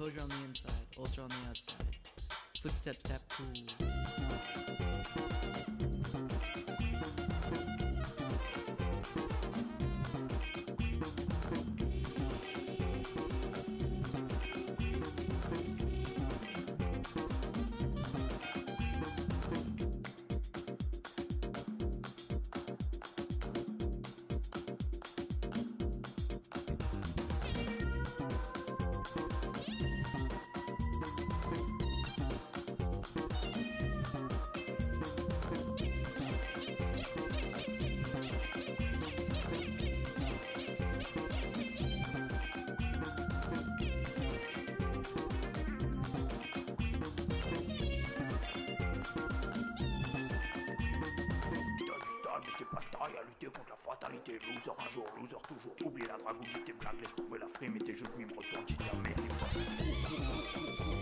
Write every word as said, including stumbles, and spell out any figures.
Composure on the inside, ulcer on the outside. Footstep tap cool. Bataille à lutter contre la fatalité, loser un jour, loser toujours. Oublie la drague, oublie tes blagues, laisse tomber la frime et tes jeux de mime, retourne, j'ai dit la merde.